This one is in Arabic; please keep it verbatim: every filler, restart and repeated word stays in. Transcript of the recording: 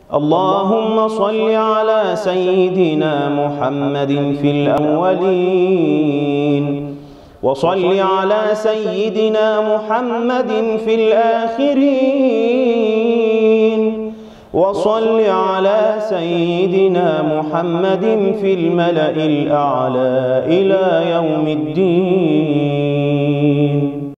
اللهم صل على سيدنا محمد في الأولين، وصل على سيدنا محمد في الآخرين، وصل على سيدنا محمد في الملأ الأعلى إلى يوم الدين.